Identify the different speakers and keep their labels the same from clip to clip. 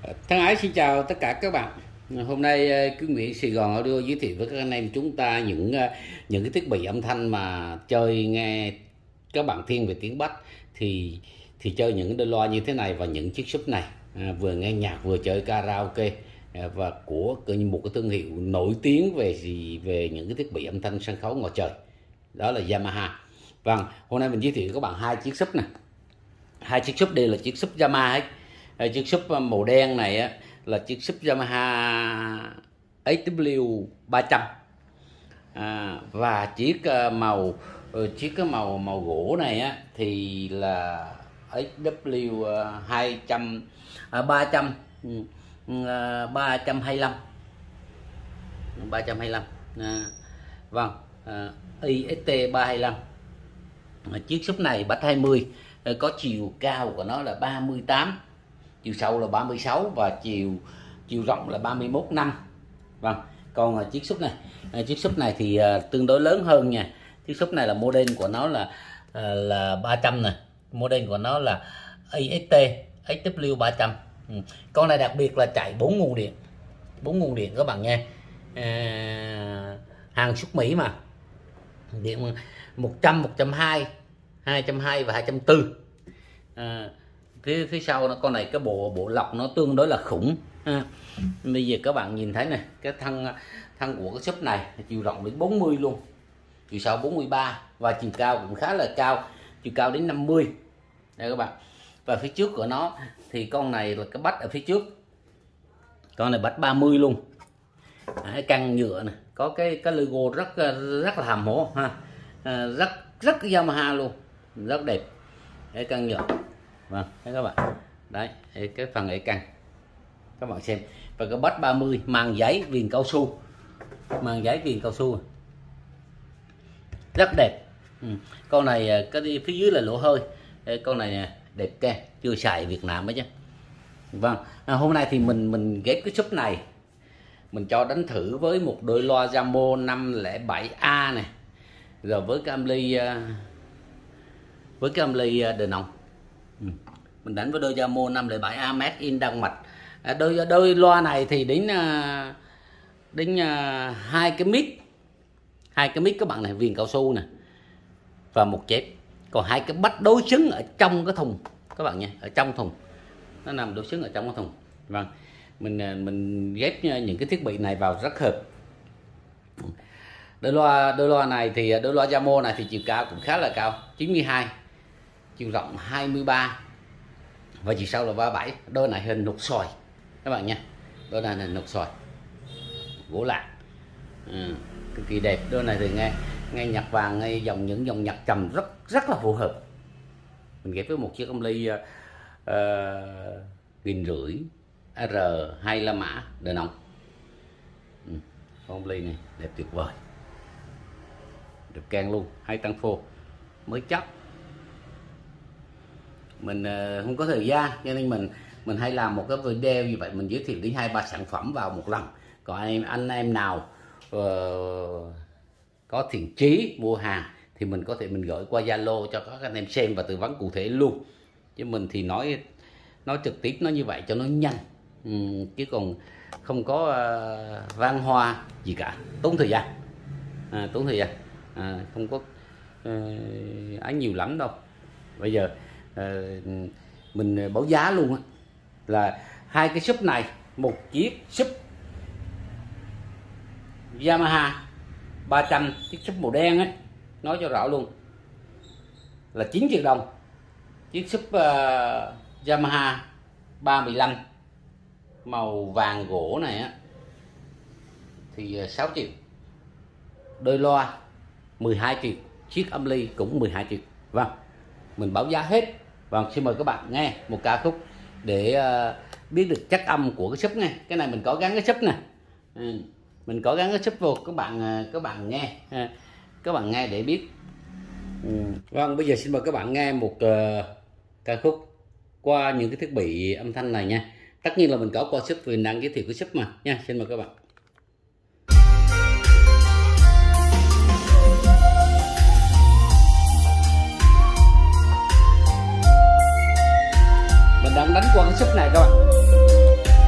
Speaker 1: Thân ái xin chào tất cả các bạn. Hôm nay cứ Nguyễn Sài Gòn Audio giới thiệu với các anh em chúng ta những cái thiết bị âm thanh mà chơi nghe các bạn thiên về tiếng Bắc thì chơi những đôi loa như thế này và những chiếc sub này, vừa nghe nhạc vừa chơi karaoke, và của một cái thương hiệu nổi tiếng về những cái thiết bị âm thanh sân khấu ngoài trời, đó là Yamaha. Vâng, hôm nay mình giới thiệu với các bạn hai chiếc sub này. Hai chiếc sub đây là chiếc sub Yamaha hết. Chiếc sub màu đen này á, là chiếc sub Yamaha SW300, và chiếc màu gỗ này á, thì là SW325 vâng, IST325. Chiếc sub này bass 20, có chiều cao của nó là 38, chiều sâu là 36 và chiều rộng là 31,5. Vâng, còn chiếc sub này thì tương đối lớn hơn nha. Chiếc sub này là model của nó là 300 này, model của nó là IST SW300. Con này đặc biệt là chạy 4 nguồn điện các bạn nha. Hàng xuất Mỹ mà, điện 100, 120, 220 và 240. Phía sau nó, con này cái bộ lọc nó tương đối là khủng. Bây giờ các bạn nhìn thấy này, cái thân của cái sub này chiều rộng đến 40 luôn, chiều sâu 43 và chiều cao cũng khá là cao, chiều cao đến 50 đây các bạn. Và phía trước của nó thì con này là cái bass ở phía trước, con này bass 30 luôn. Căn nhựa này có cái logo rất là hàm hố ha, rất Yamaha luôn, rất đẹp. Cái căn nhựa, vâng, thấy các bạn đấy, cái phần ệ căn các bạn xem. Và cái bass 30 màng giấy viền cao su, rất đẹp. Con này cái phía dưới là lỗ hơi. Con này đẹp ke, chưa xài Việt Nam ấy chứ. Vâng, hôm nay thì mình ghép cái sub này, mình cho đánh thử với một đôi loa Jamo 507A này, rồi với cái âm ly đờn ong. Mình đánh với đôi Jamo 507A made in Đan Mạch. Đôi loa này thì đến hai cái mic các bạn này, viền cao su nè và một chép. Còn hai cái bass đối xứng ở trong cái thùng các bạn nha, ở trong thùng nó nằm đối xứng ở trong cái thùng. Vâng, mình ghép những cái thiết bị này vào rất hợp. Đôi loa này thì đôi loa Jamo này thì chiều cao cũng khá là cao, 92, chiều rộng 23 và chiều sâu là 37. Đôi này hình nút xoài các bạn nha, đôi này hình nút xoài gỗ lạc, cực kỳ đẹp. Đôi này thì nghe nhạc vàng, nghe những dòng nhạc trầm rất là phù hợp. Mình ghép với một chiếc âm ly 1.500 R25 mã đờn ong. Con ly này đẹp tuyệt vời, đẹp can luôn, hay tăng phô mới chắc. Mình không có thời gian cho nên mình hay làm một cái video như vậy, mình giới thiệu đến 2-3 sản phẩm vào một lần. Còn anh em nào có thiện chí mua hàng thì mình có thể mình gửi qua Zalo cho các anh em xem và tư vấn cụ thể luôn. Chứ mình thì nói trực tiếp, nói như vậy cho nó nhanh, chứ còn không có vang hoa gì cả, tốn thời gian, không có ấy nhiều lắm đâu. Bây giờ mình báo giá luôn á, là hai cái sub này, một chiếc sub Yamaha 300, chiếc sub màu đen ấy, nói cho rõ luôn là 9 triệu đồng. Chiếc sub Yamaha 315 màu vàng gỗ này á thì 6 triệu. Đôi loa 12 triệu, chiếc âm ly cũng 12 triệu. Vâng, mình báo giá hết. Vâng, xin mời các bạn nghe một ca khúc để biết được chất âm của cái sub này. Cái này mình có gắn cái sub nè, mình có gắn cái sub vô, các bạn nghe, các bạn nghe để biết. Vâng, bây giờ xin mời các bạn nghe một ca khúc qua những cái thiết bị âm thanh này nha. Tất nhiên là mình có qua sub vì mình đang giới thiệu cái sub mà nha. Xin mời các bạn. Mình đang đánh qua cái sub này các bạn.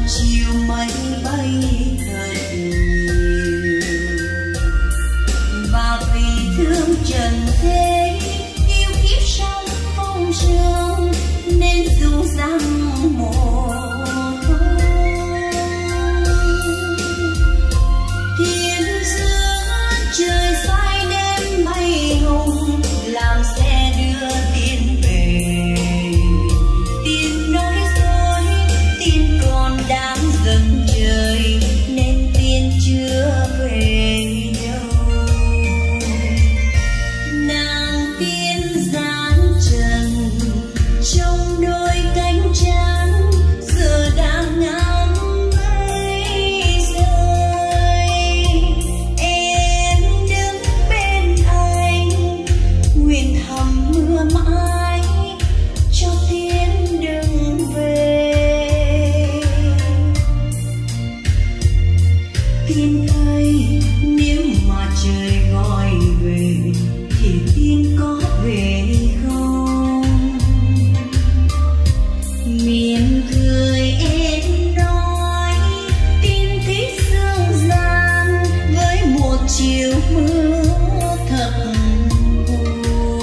Speaker 2: chiều mây bay thật nhiều, và vì thương trần thế yêu kiếp sống không trường, nên dù rằng một thiên giữa trời xoay đêm mây hùng, làm xe đưa tin về. Tin nói dối, tin còn đang dần trời, nên tin chưa về đâu. Nàng tiên gian trần trong đôi cánh trắng, giờ đang ngắm mây rơi. Em đứng bên anh, nguyện thầm mưa mãi cho tiên đừng về. Tiên ơi, nếu mà trời gọi về thì tiên có về không? Mỉm cười em nói, tiên thích dương gian với một chiều mưa thật buồn.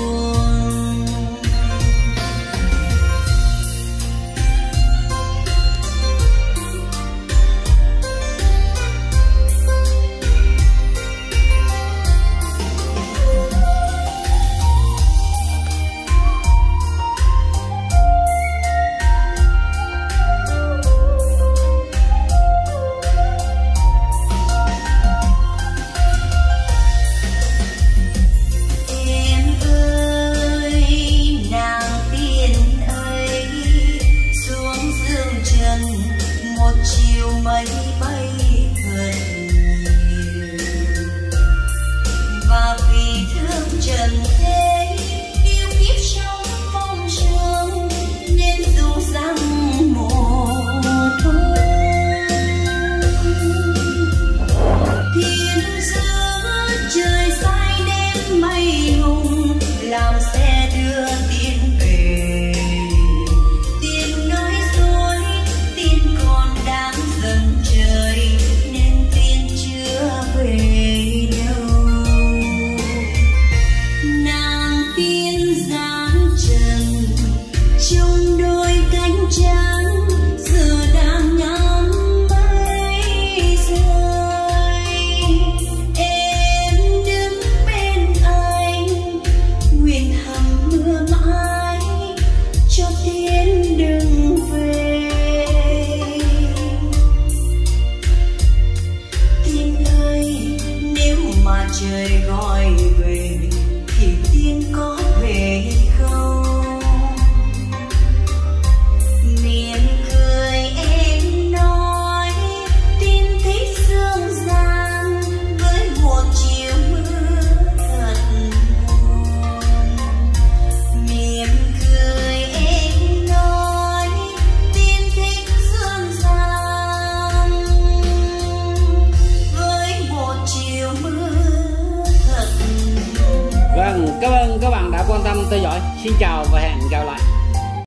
Speaker 2: Em ơi, nàng tiên ơi, xuống dương trần một chiều mây bay thật nhiều, và vì thương trần thế yêu kiếp sống phong sương, nên dù rằng một thôi. Thiên giữa trời xoay đêm mây hùng, làm xe đưa tiên về. Tiên nói dối, tiên còn đang dần trời, nên tiên chưa về đâu. Nàng tiên gian trần trong đôi cánh trắng, giờ đang ngắm mây rơi. Em đứng bên anh, nguyện thầm mưa mãi cho tiên đừng về. Tiên ơi, nếu mà trời gọi về thì tiên có về không? Mỉm cười em nói, tiên thích dương gian với một chiều mưa thật buồn. Mỉm cười em nói, tiên thích dương gian với một chiều mưa thật buồn.
Speaker 1: Vâng, cảm ơn các bạn đã quan tâm theo dõi. Xin chào và hẹn gặp lại.